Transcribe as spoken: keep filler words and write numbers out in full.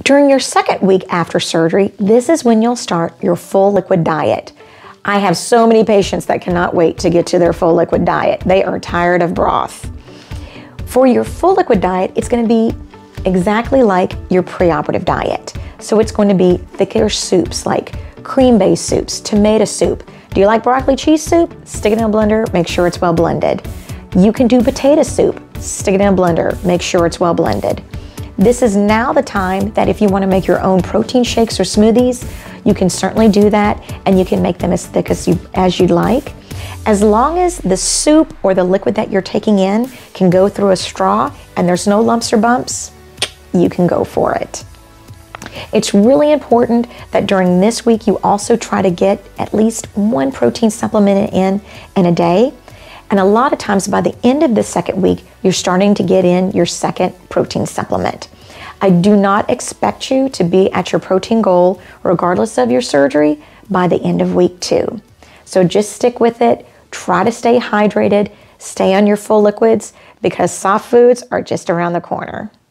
During your second week after surgery, this is when you'll start your full liquid diet. I have so many patients that cannot wait to get to their full liquid diet. They are tired of broth. For your full liquid diet, it's going to be exactly like your preoperative diet. So it's going to be thicker soups like cream-based soups, tomato soup. Do you like broccoli cheese soup? Stick it in a blender, make sure it's well blended. You can do potato soup, stick it in a blender, make sure it's well blended. This is now the time that if you want to make your own protein shakes or smoothies, you can certainly do that, and you can make them as thick as, you, as you'd like. As long as the soup or the liquid that you're taking in can go through a straw and there's no lumps or bumps, you can go for it. It's really important that during this week you also try to get at least one protein supplement in in a day. And a lot of times by the end of the second week, you're starting to get in your second protein supplement. I do not expect you to be at your protein goal, regardless of your surgery, by the end of week two. So just stick with it, try to stay hydrated, stay on your full liquids, because soft foods are just around the corner.